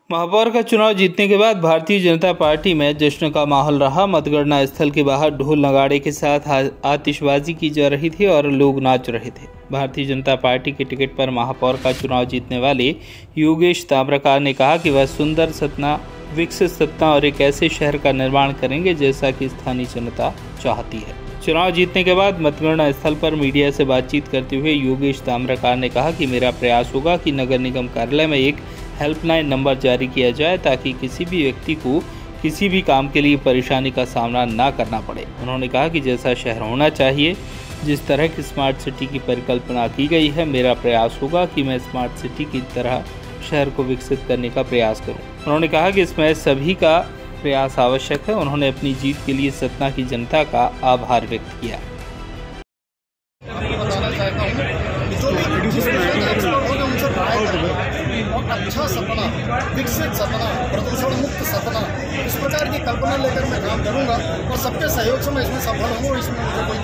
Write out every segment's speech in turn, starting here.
महापौर का चुनाव जीतने के बाद भारतीय जनता पार्टी में जश्न का माहौल रहा। मतगणना स्थल के बाहर ढोल नगाड़े के साथ आतिशबाजी की जा रही थी और लोग नाच रहे थे। भारतीय जनता पार्टी के टिकट पर महापौर का चुनाव जीतने वाले योगेश ताम्रकार ने कहा कि वह सुंदर सतना, विकसित सतना और एक ऐसे शहर का निर्माण करेंगे जैसा कि स्थानीय जनता चाहती है। चुनाव जीतने के बाद मतगणना स्थल पर मीडिया से बातचीत करते हुए योगेश ताम्रकार ने कहा कि मेरा प्रयास होगा कि नगर निगम कार्यालय में एक हेल्पलाइन नंबर जारी किया जाए ताकि किसी भी व्यक्ति को किसी भी काम के लिए परेशानी का सामना ना करना पड़े। उन्होंने कहा कि जैसा शहर होना चाहिए, जिस तरह की स्मार्ट सिटी की परिकल्पना की गई है, मेरा प्रयास होगा कि मैं स्मार्ट सिटी की तरह शहर को विकसित करने का प्रयास करूं। उन्होंने कहा कि इसमें सभी का प्रयास आवश्यक है। उन्होंने अपनी जीत के लिए सतना की जनता का आभार व्यक्त किया। अच्छा सपना, विकसित सपना, प्रदूषण मुक्त सपना, इस प्रकार की कल्पना लेकर मैं काम करूंगा और सबके सहयोग से मैं इसमें सफल हूँ। इसमें मुझे कोई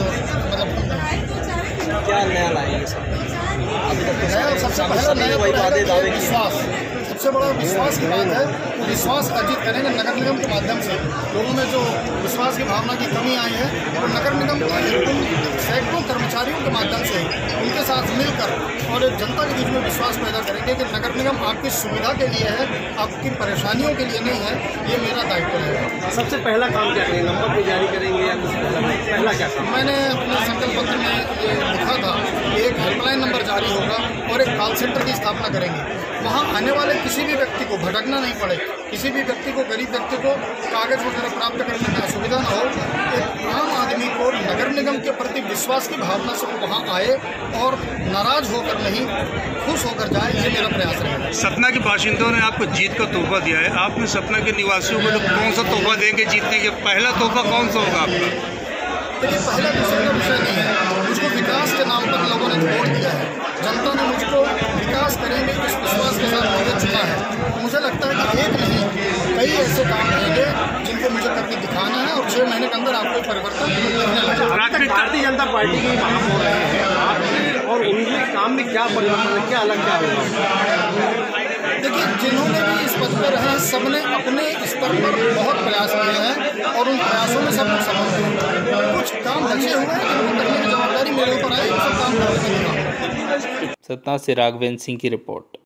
क्या नया लाएंगे नया, सबसे पहला नया विश्वास, सबसे बड़ा विश्वास की बात है। तो विश्वास अर्जित करेंगे नगर निगम के माध्यम से। लोगों में जो विश्वास की भावना की कमी आई है, तो नगर निगम के सैकड़ों कर्मचारियों के माध्यम से उनके साथ मिलकर और जनता के बीच में विश्वास पैदा करेंगे कि नगर निगम आपकी सुविधा के लिए है, आपकी परेशानियों के लिए नहीं है। ये मेरा दायित्व है। सबसे पहला काम क्या करेंगे? नंबर भी जारी करेंगे या कुछ पहला क्या काम? मैंने अपने संकल्प पत्र में ये लिखा था, एक हेल्पलाइन नंबर जारी होगा और एक कॉल सेंटर की स्थापना करेंगे। वहाँ आने वाले किसी भी व्यक्ति को भटकना नहीं पड़े, किसी भी व्यक्ति को, गरीब व्यक्ति को कागज वगैरह प्राप्त करने में असुविधा न हो। एक आम आदमी को नगर निगम के प्रति विश्वास की भावना से वो वहाँ आए और नाराज होकर नहीं, खुश होकर जाए। ये मेरा प्रयास रहेगा। सतना के बाशिंदों ने आपको जीत का तोहफा दिया है, आपने सतना के निवासियों को कौन सा तोहफा देंगे जीतने के? पहला तोहफा कौन सा होगा आपका? देखिए, पहला दूसरे का विषय नहीं है। मुझको विकास के नाम पर लोगों ने वोट दिया है। जनता ने मुझको विकास करेंगे इस विश्वास के साथ मुझे चुना है। मुझे लगता है कि एक नहीं, कई ऐसे काम रहेंगे जिनको मुझे करके दिखाना है और 6 महीने के अंदर आपको परिवर्तन दिखने लगेगा। भारतीय जनता पार्टी की महापौर है आपके और उनके काम में क्या परिवर्तन है, क्या अलग क्या होगा? देखिए, जिन्होंने भी इस पद पर हैं, सबने अपने स्तर पर बहुत प्रयास किए हैं और उन प्रयासों में सब कुछ सफल हुए। कुछ काम बचे हुए हैं जिनको करने की जवाबदारी मेरे ऊपर आई, सब काम करने की। सतना से राघवेंद्र सिंह की रिपोर्ट।